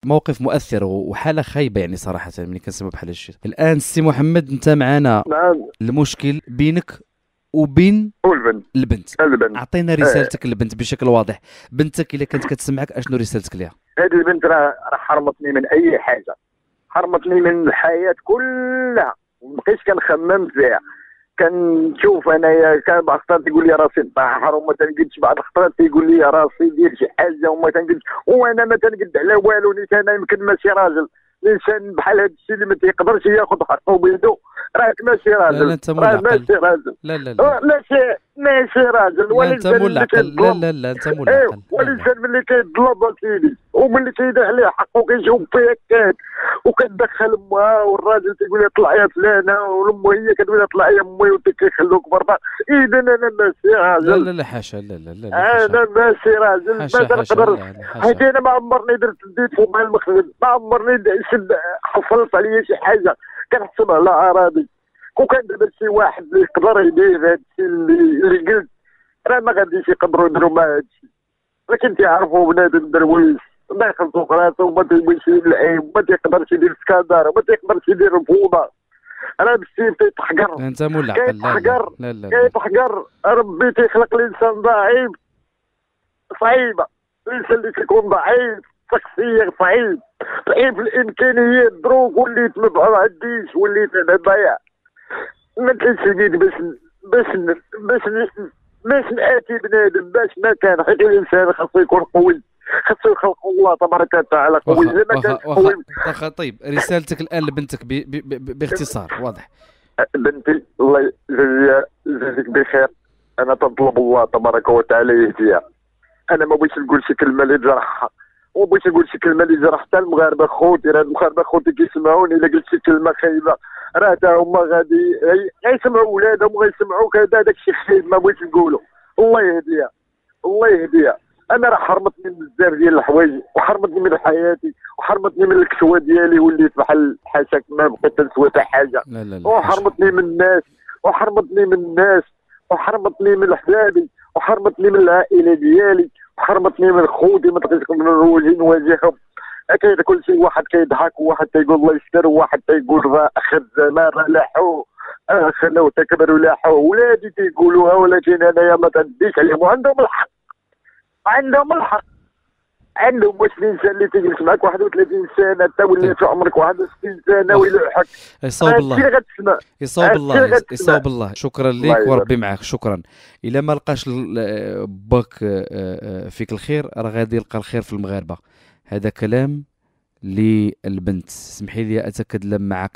موقف مؤثر وحاله خايبه يعني صراحه ملي كنسمع بحال هادشي. الان السي محمد انت معنا، نعم. المشكل بينك وبين والبنت. البنت. البنت. اعطينا رسالتك للبنت بشكل واضح. بنتك الا كانت كتسمعك اشنو رسالتك ليها؟ هذه البنت راه حرمتني من اي حاجه، حرمتني من الحياه كلها، ومبقيتش كنخمم فيها. كنشوف انايا كان بعض الخطرات تيقول لي راسي نطحر، وما تنقدش، بعض الخطرات تيقول لي راسي دير شي حاجه وما تنقدش، وانا ما تنقد على والو. نيت انا يمكن ماشي راجل، الانسان بحال هذا الشيء اللي ما تيقدرش ياخذ حقه بيدو، راك ماشي لا لا راجل، انت مول راه العقل. ماشي راجل. لا لا لا ماشي راجل. لا انت والانسان مول اللي العقل. لا كيظلم، لا لا انت مول العقل. لا لا والانسان ملي كيظلم اكيد، وملي كيدير عليه حقه كيجاوب فيه كان، وكتدخل امها، والراجل تيقول لها طلعي يا فلانه، والام هي كتقول لها طلعي يا امي، وكيخلوك برا. اذا انا ماشي لا راجل، لا لا حاشا. لا لا لا لا حاشا. انا ماشي راجل. ما حاشا حاشا. تنقدر، لا لا حيت حاشا. انا ما عمرني درت ديت فوق مع المخزن، ما عمرني حصلت عليا شي حاجه كنحسب على اراضي. كون كان دابا شي واحد اللي يقدر يدير هذا الشيء اللي قلت، راه ما غاديش يقدروا يديروا مع هذا الشيء. لكن تيعرفوا بنادم درويش الله يخلصو في راسو، وما تيبغيش يلعب، ما تيقدرش يدير سكادار، وما تيقدرش يدير الفوضى. راه بالسيف تيتحقر، لا انت مول العقل. لا لا كيتحقر، لا لا لا. كيتحقر. ربي تيخلق الانسان ضعيف، صعيبه. الانسان اللي تيكون ضعيف شخصيا، صعيب، ضعيف الامكانيات، دروك وليت ما عنديش، وليت انا ضايع. ما كاينش اليد باش باش باش ناتي بنادم باش ما كان. حيت الانسان خاصو يكون قوي، خاصو يخلق الله تبارك وتعالى قوي. واخا اذا ما واخا كانش واخا قوي. واخا. طيب رسالتك الان لبنتك باختصار واضح. بنتي الله يجازيك بخير، انا تطلب الله تبارك وتعالى يهديها. انا ما بغيتش نقول شي كلمه اللي تجرحها، وما بغيتش نقول شي كلمه اللي جرح حتى المغاربه خوتي. راه المغاربه خوتي كيسمعوني، الا قلت شي كلمه خايبه راه حتى هما غادي غيسمعوا ولادهم وغيسمعوك. هذا داك الشيء خايب ما بغيتش نقوله. الله يهديها، الله يهديها. انا راه حرمتني من بزاف ديال الحوايج، وحرمتني من حياتي، وحرمتني من الكسوه ديالي، وليت بحال حاشاك ما بقيت نسوى حتى حاجه. لا لا لا حاشا. وحرمتني من الناس، وحرمتني من الناس، وحرمتني من حبابي، وحرمتني من العائله ديالي، وحرمتني من خوتي. ما تقدرش نواجههم. كاين كل شيء، واحد كيضحك، وواحد تيقول الله يستر، وواحد تيقول راه اخر الزمان راه لاحو، خلاو تكبروا لاحو. ولادي تيقولوها، ولكن انايا ما تنديش عليهم، وعندهم الحق، عندهم الحق. عندهم. واش الانسان اللي تيجلس معك 31 سنه حتى طيب ولات عمرك 61 سنه واخا. ويلوحك، يصاوب هادشي الله. اللي غتسمع، يصاوب هادشي الله. اللي غتسمع. يصاوب الله. شكرا الله لك يبارك. وربي معك. شكرا. الا ما لقاش باك فيك الخير راه غادي يلقى الخير في المغاربه. هذا كلام للبنت. اسمحي لي اتكلم معك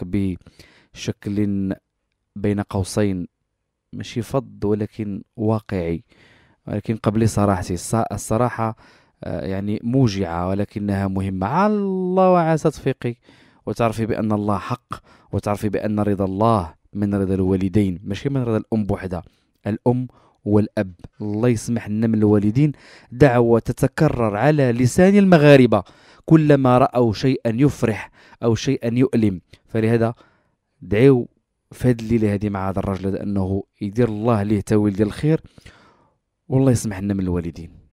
بشكل بين قوسين ماشي فض ولكن واقعي، ولكن قبل صراحتي. الصراحة يعني موجعة ولكنها مهمة. على الله وعسى تفيقي وتعرفي بأن الله حق، وتعرفي بأن رضا الله من رضا الوالدين ماشي من رضا الأم بوحدها. الأم والأب، الله يسمح لنا من الوالدين. دعوة تتكرر على لسان المغاربة كلما رأوا شيئا يفرح أو شيئا يؤلم. فلهذا دعيو في هذه الليلة هذه مع هذا الرجل أنه يدير الله ليه تاويل ديال الخير، والله يسمح لنا من الوالدين.